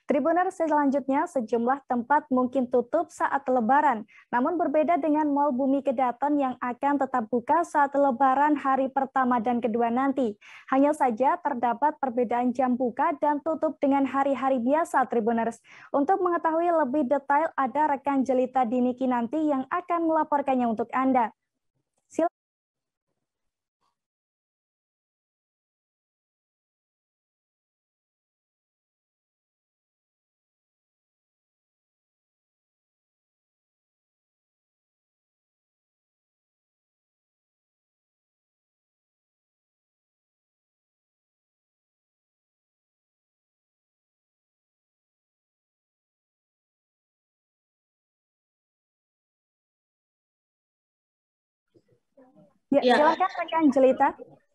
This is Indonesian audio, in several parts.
Tribuners, selanjutnya sejumlah tempat mungkin tutup saat Lebaran, namun berbeda dengan Mall Bumi Kedaton yang akan tetap buka saat Lebaran hari pertama dan kedua nanti. Hanya saja terdapat perbedaan jam buka dan tutup dengan hari-hari biasa, Tribuners. Untuk mengetahui lebih detail, ada rekan Jelita Diniki nanti yang akan melaporkannya untuk Anda. Silakan. Ya, silakan rekan Jelita.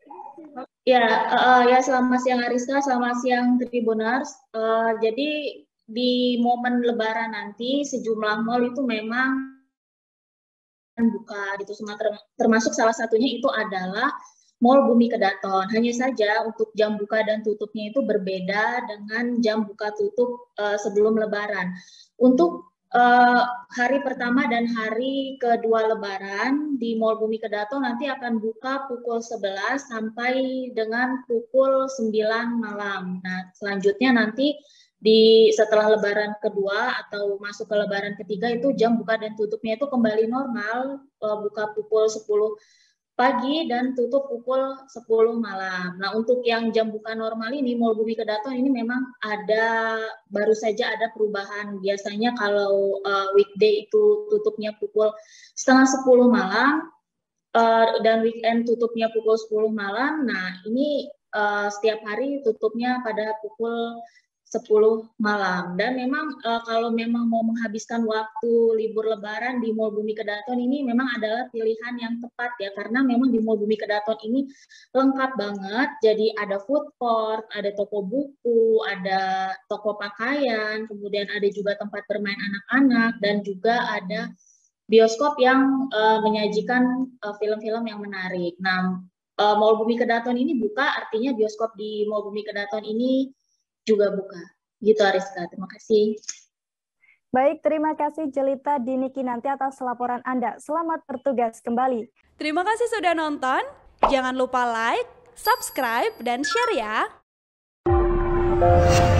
Ya, selamat siang Ariska, selamat siang Tribuners. Jadi di momen Lebaran nanti sejumlah mal itu memang buka gitu, termasuk salah satunya itu adalah Mall Bumi Kedaton. Hanya saja untuk jam buka dan tutupnya itu berbeda dengan jam buka tutup sebelum Lebaran. Untuk hari pertama dan hari kedua Lebaran di Mall Bumi Kedaton nanti akan buka pukul 11 sampai dengan pukul 9 malam. Nah, selanjutnya nanti setelah Lebaran kedua atau masuk ke Lebaran ketiga itu jam buka dan tutupnya itu kembali normal, buka pukul 10 pagi dan tutup pukul 10 malam. Nah, untuk yang jam buka normal ini, Mall Bumi Kedaton ini memang baru saja ada perubahan. Biasanya kalau weekday itu tutupnya pukul setengah 10 malam, dan weekend tutupnya pukul 10 malam. Nah, ini setiap hari tutupnya pada pukul 10 malam. Dan memang kalau memang mau menghabiskan waktu libur Lebaran di Mall Bumi Kedaton ini memang adalah pilihan yang tepat ya, karena memang di Mall Bumi Kedaton ini lengkap banget. Jadi ada food court, ada toko buku, ada toko pakaian, kemudian ada juga tempat bermain anak-anak, dan juga ada bioskop yang menyajikan film-film yang menarik. Nah, Mall Bumi Kedaton ini buka, artinya bioskop di Mall Bumi Kedaton ini juga buka. Gitu Ariska, terima kasih. Baik, terima kasih Jelita Diniki nanti atas laporan Anda. Selamat bertugas kembali. Terima kasih sudah nonton. Jangan lupa like, subscribe, dan share ya.